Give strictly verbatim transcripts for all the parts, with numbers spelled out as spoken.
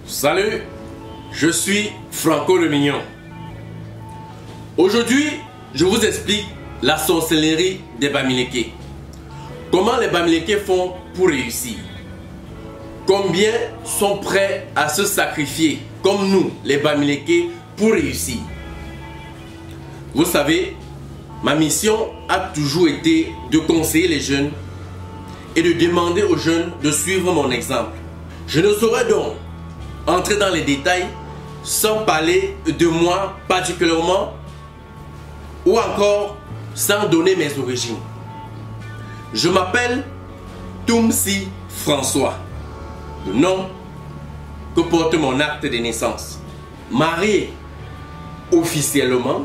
Salut, je suis Franco le Mignon. Aujourd'hui, je vous explique la sorcellerie des Bamileke. Comment les Bamileke font pour réussir. Combien sont prêts à se sacrifier, comme nous, les Bamileke, pour réussir. Vous savez, ma mission a toujours été de conseiller les jeunes et de demander aux jeunes de suivre mon exemple. Je ne saurais donc entrer dans les détails sans parler de moi particulièrement ou encore sans donner mes origines. Je m'appelle Toumsi François, le nom que porte mon acte de naissance. Marié officiellement,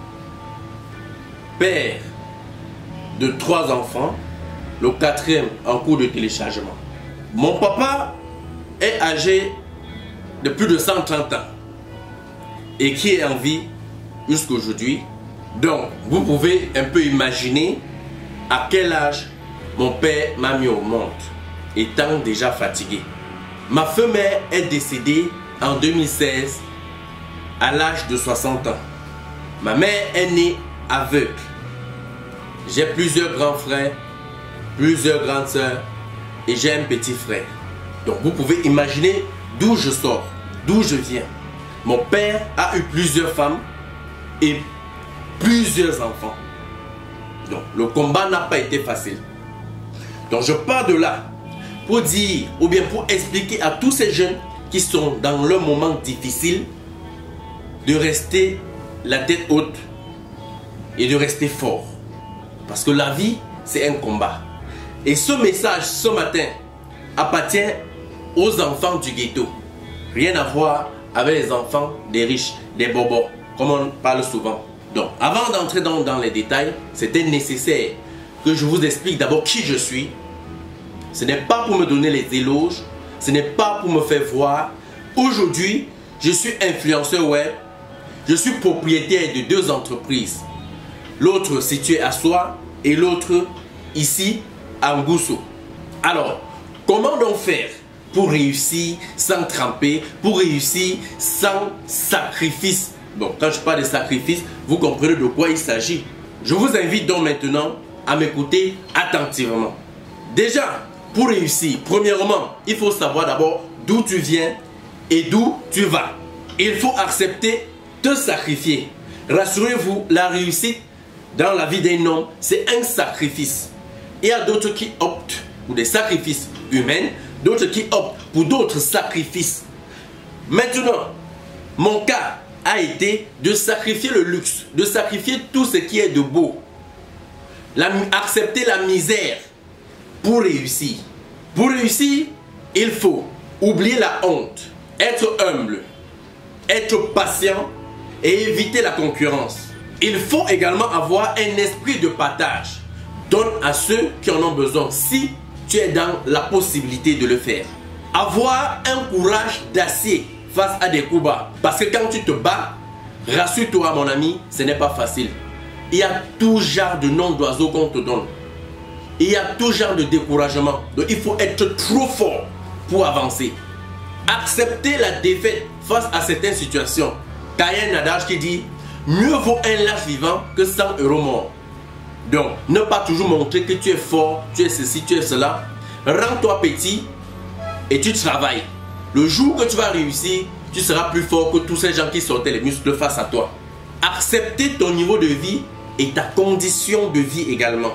père de trois enfants, le quatrième en cours de téléchargement. Mon papa est âgé de plus de cent trente ans et qui est en vie jusqu'à aujourd'hui. Donc, vous pouvez un peu imaginer à quel âge mon père m'a mis au monde, étant déjà fatigué. Ma femme-mère est décédée en deux mille seize à l'âge de soixante ans. Ma mère est née aveugle. J'ai plusieurs grands frères, plusieurs grandes sœurs et j'ai un petit frère. Donc vous pouvez imaginer d'où je sors, d'où je viens. Mon père a eu plusieurs femmes et plusieurs enfants. Donc le combat n'a pas été facile. Donc je pars de là pour dire ou bien pour expliquer à tous ces jeunes qui sont dans leur moment difficile de rester la tête haute et de rester fort. Parce que la vie, c'est un combat. Et ce message, ce matin, appartient aux enfants du ghetto. Rien à voir avec les enfants des riches, des bobos, comme on parle souvent. Donc, avant d'entrer dans, dans les détails, c'était nécessaire que je vous explique d'abord qui je suis. Ce n'est pas pour me donner les éloges, ce n'est pas pour me faire voir. Aujourd'hui, je suis influenceur web, je suis propriétaire de deux entreprises. L'autre située à Soie et l'autre ici à Ngousso. Alors, comment donc faire pour réussir sans tremper, pour réussir sans sacrifice? Bon, quand je parle de sacrifice, vous comprenez de quoi il s'agit. Je vous invite donc maintenant à m'écouter attentivement. Déjà, pour réussir, premièrement, il faut savoir d'abord d'où tu viens et d'où tu vas. Il faut accepter de sacrifier. Rassurez-vous, la réussite dans la vie d'un homme, c'est un sacrifice. Il y a d'autres qui optent pour des sacrifices humains, d'autres qui optent pour d'autres sacrifices. Maintenant, mon cas a été de sacrifier le luxe, de sacrifier tout ce qui est de beau. La, accepter la misère pour réussir. Pour réussir, il faut oublier la honte, être humble, être patient et éviter la concurrence. Il faut également avoir un esprit de partage. Donne à ceux qui en ont besoin si tu es dans la possibilité de le faire. Avoir un courage d'acier face à des coups bas. Parce que quand tu te bats, rassure-toi mon ami, ce n'est pas facile. Il y a tout genre de noms d'oiseaux qu'on te donne. Il y a tout genre de découragement. Donc il faut être trop fort pour avancer. Accepter la défaite face à certaines situations. Car il y a un adage qui dit mieux vaut un lâche vivant que cent euros morts. Donc, ne pas toujours montrer que tu es fort, tu es ceci, tu es cela. Rends-toi petit et tu travailles. Le jour que tu vas réussir, tu seras plus fort que tous ces gens qui sortaient les muscles face à toi. Accepter ton niveau de vie et ta condition de vie également.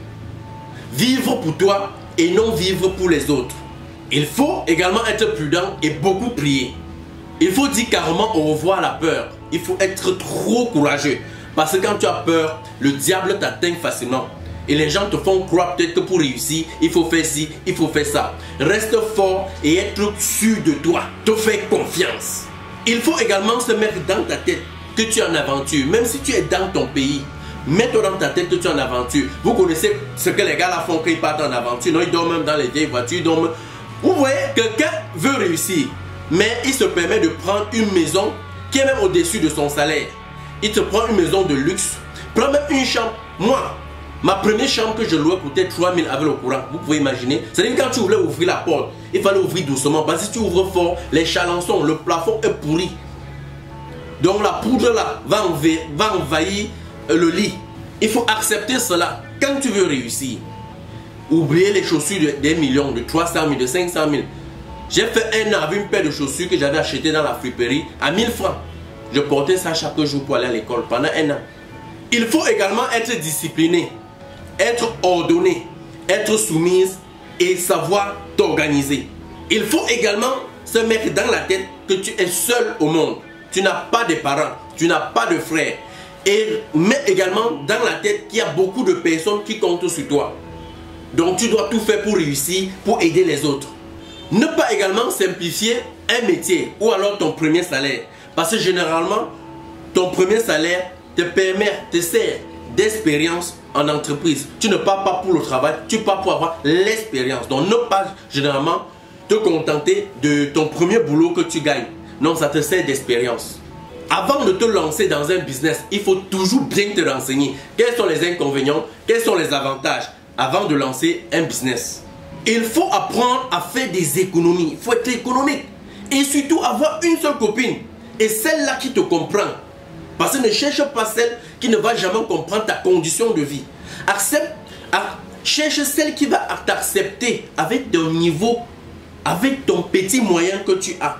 Vivre pour toi et non vivre pour les autres. Il faut également être prudent et beaucoup prier. Il faut dire carrément au revoir à la peur. Il faut être trop courageux. Parce que quand tu as peur, le diable t'atteint facilement. Et les gens te font croire peut-être que pour réussir, il faut faire ci, il faut faire ça. Reste fort et être sûr de toi. Te fais confiance. Il faut également se mettre dans ta tête que tu es en aventure. Même si tu es dans ton pays, mets-toi dans ta tête que tu es en aventure. Vous connaissez ce que les gars là font quand ils partent en aventure. Non, ils dorment même dans les vieilles voitures. Ils dorment. Vous voyez, quelqu'un veut réussir. Mais il se permet de prendre une maison qui est même au-dessus de son salaire. Il te prend une maison de luxe. Prends même une chambre. Moi, Ma première chambre que je louais coûtait trois mille avec le courant. Vous pouvez imaginer. C'est-à-dire quand tu voulais ouvrir la porte, il fallait ouvrir doucement. Parce que si tu ouvres fort, les chalençons, le plafond est pourri. Donc la poudre là va, envahir, va envahir le lit. Il faut accepter cela. Quand tu veux réussir, oubliez les chaussures de, des millions, de trois cent mille, de cinq cent mille. J'ai fait un an avec une paire de chaussures que j'avais achetées dans la friperie à mille francs. Je portais ça chaque jour pour aller à l'école pendant un an. Il faut également être discipliné, être ordonné, être soumise et savoir t'organiser. Il faut également se mettre dans la tête que tu es seul au monde. Tu n'as pas de parents, tu n'as pas de frères. Et mets également dans la tête qu'il y a beaucoup de personnes qui comptent sur toi. Donc tu dois tout faire pour réussir, pour aider les autres. Ne pas également simplifier un métier ou alors ton premier salaire. Parce que généralement, ton premier salaire te permet, te sert d'expérience en entreprise. Tu ne pars pas pour le travail, tu pars pour avoir l'expérience. Donc ne pas généralement te contenter de ton premier boulot que tu gagnes. Non, ça te sert d'expérience. Avant de te lancer dans un business, il faut toujours bien te renseigner. Quels sont les inconvénients, quels sont les avantages avant de lancer un business. Il faut apprendre à faire des économies. Il faut être économique. Et surtout avoir une seule copine. Et celle-là qui te comprend. Parce que ne cherche pas celle qui ne va jamais comprendre ta condition de vie. Accepte, cherche celle qui va t'accepter avec ton niveau, avec ton petit moyen que tu as.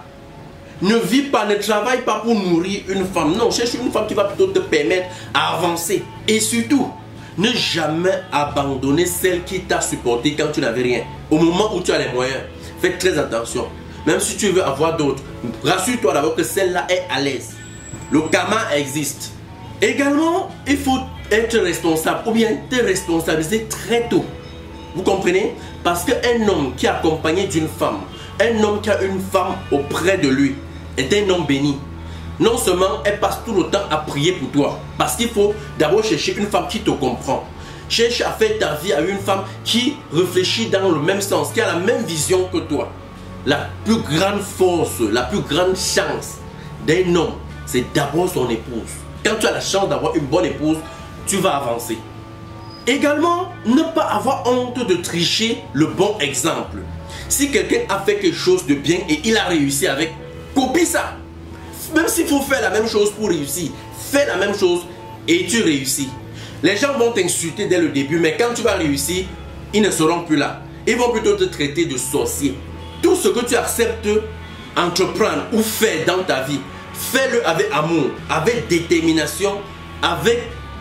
Ne vis pas, ne travaille pas pour nourrir une femme. Non, cherche une femme qui va plutôt te permettre d'avancer. Et surtout, ne jamais abandonner celle qui t'a supporté quand tu n'avais rien. Au moment où tu as les moyens, fais très attention. Même si tu veux avoir d'autres, rassure-toi d'abord que celle-là est à l'aise. Le karma existe. Également, il faut être responsable ou bien te responsabiliser très tôt. Vous comprenez? Parce qu'un homme qui est accompagné d'une femme, un homme qui a une femme auprès de lui, est un homme béni. Non seulement elle passe tout le temps à prier pour toi, parce qu'il faut d'abord chercher une femme qui te comprend. Cherche à faire ta vie à une femme qui réfléchit dans le même sens, qui a la même vision que toi. La plus grande force, la plus grande chance d'un homme, c'est d'abord son épouse. Quand tu as la chance d'avoir une bonne épouse, tu vas avancer. Également, ne pas avoir honte de tricher le bon exemple. Si quelqu'un a fait quelque chose de bien et il a réussi avec, copie ça. Même s'il faut faire la même chose pour réussir, fais la même chose et tu réussis. Les gens vont t'insulter dès le début, mais quand tu vas réussir, ils ne seront plus là. Ils vont plutôt te traiter de sorcier. Tout ce que tu acceptes entreprendre ou faire dans ta vie, fais-le avec amour, avec détermination, avec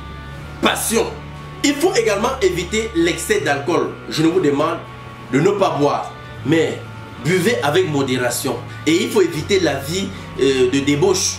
passion. Il faut également éviter l'excès d'alcool. Je vous demande de ne pas boire, mais buvez avec modération. Et il faut éviter la vie euh, de débauche.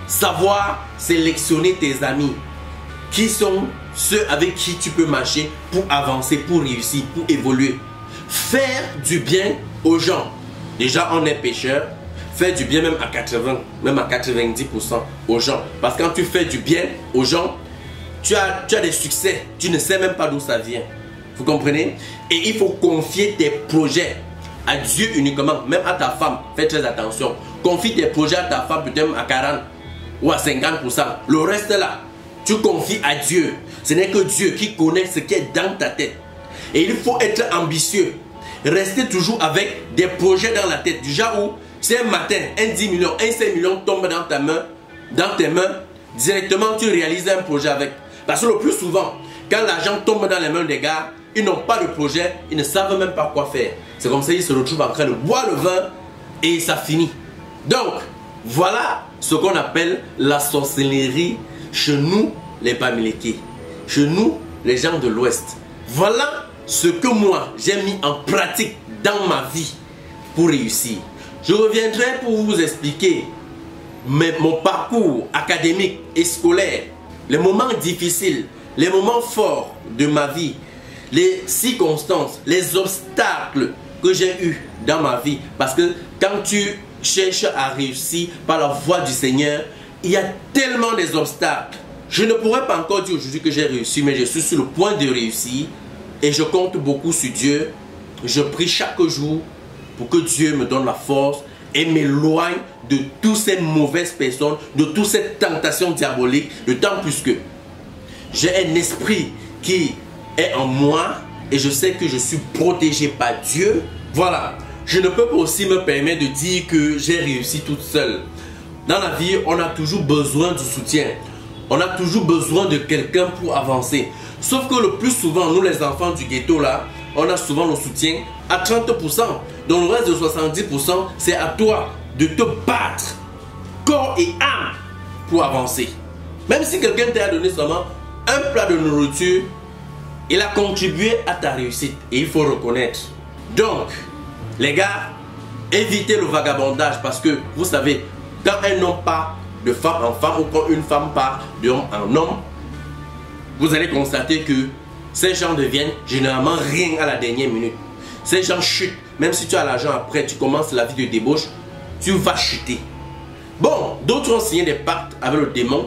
Savoir sélectionner tes amis. Qui sont ceux avec qui tu peux marcher pour avancer, pour réussir, pour évoluer. Faire du bien aux gens. Déjà, on est pécheur. Faire du bien même à quatre-vingts, même à quatre-vingt-dix pour cent aux gens. Parce que quand tu fais du bien aux gens, tu as, tu as des succès. Tu ne sais même pas d'où ça vient. Vous comprenez? Et il faut confier tes projets à Dieu uniquement, même à ta femme. Fais très attention. Confie tes projets à ta femme peut-être à quarante ou à cinquante pour cent. Le reste là, tu confies à Dieu. Ce n'est que Dieu qui connaît ce qui est dans ta tête. Et il faut être ambitieux. Rester toujours avec des projets dans la tête. Du genre où, si un matin, un dix millions, un cinq millions tombe dans ta main, dans tes mains, directement tu réalises un projet avec. Parce que le plus souvent, quand l'argent tombe dans les mains des gars, ils n'ont pas de projet, ils ne savent même pas quoi faire. C'est comme ça qu'ils se retrouvent en train de boire le vin et ça finit. Donc, voilà ce qu'on appelle la sorcellerie chez nous, les Bamileke. Chez nous, les gens de l'Ouest. Voilà ce que moi, j'ai mis en pratique dans ma vie pour réussir. Je reviendrai pour vous expliquer mes, mon parcours académique et scolaire, les moments difficiles, les moments forts de ma vie, les circonstances, les obstacles que j'ai eus dans ma vie. Parce que quand tu cherches à réussir par la voie du Seigneur, il y a tellement des obstacles. Je ne pourrais pas encore dire aujourd'hui que j'ai réussi, mais je suis sur le point de réussir. Et je compte beaucoup sur Dieu. Je prie chaque jour pour que Dieu me donne la force et m'éloigne de toutes ces mauvaises personnes, de toutes ces tentations diaboliques, d'autant plus que j'ai un esprit qui est en moi et je sais que je suis protégé par Dieu, voilà, je ne peux pas aussi me permettre de dire que j'ai réussi toute seule. Dans la vie, on a toujours besoin du soutien. On a toujours besoin de quelqu'un pour avancer. Sauf que le plus souvent, nous les enfants du ghetto là, on a souvent le soutien à trente pour cent. Donc le reste de soixante-dix pour cent, c'est à toi de te battre corps et âme pour avancer. Même si quelqu'un t'a donné seulement un plat de nourriture, il a contribué à ta réussite et il faut reconnaître. Donc, les gars, évitez le vagabondage parce que vous savez, quand un homme part de femme en femme ou quand une femme part d'homme en homme, vous allez constater que ces gens deviennent généralement rien à la dernière minute. Ces gens chutent. Même si tu as l'argent après, tu commences la vie de débauche, tu vas chuter. Bon, d'autres ont signé des pactes avec le démon.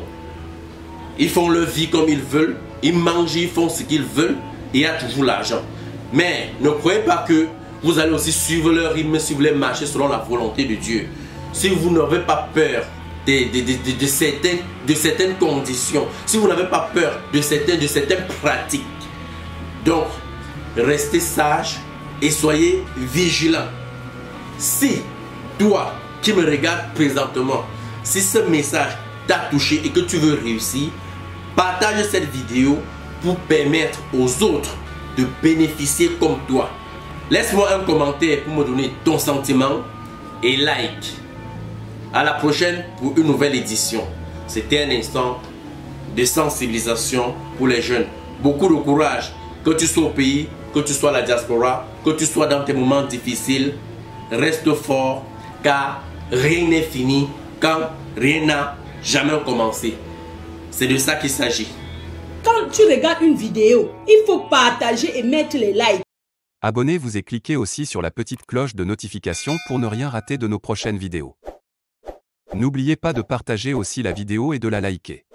Ils font leur vie comme ils veulent. Ils mangent, ils font ce qu'ils veulent. Et il y a toujours l'argent. Mais ne croyez pas que vous allez aussi suivre leur rythme si vous voulez marcher selon la volonté de Dieu. Si vous n'avez pas peur de, de, de, de, de, certaines, de certaines conditions, si vous n'avez pas peur de certaines, de certaines pratiques, donc restez sage et soyez vigilants. Si toi qui me regardes présentement, si ce message t'a touché et que tu veux réussir, partage cette vidéo pour permettre aux autres de bénéficier comme toi. Laisse-moi un commentaire pour me donner ton sentiment et like. À la prochaine pour une nouvelle édition. C'était un instant de sensibilisation pour les jeunes. Beaucoup de courage. Que tu sois au pays, que tu sois à la diaspora, que tu sois dans tes moments difficiles, reste fort car rien n'est fini quand rien n'a jamais commencé. C'est de ça qu'il s'agit. Quand tu regardes une vidéo, il faut partager et mettre les likes. Abonnez-vous et cliquez aussi sur la petite cloche de notification pour ne rien rater de nos prochaines vidéos. N'oubliez pas de partager aussi la vidéo et de la liker.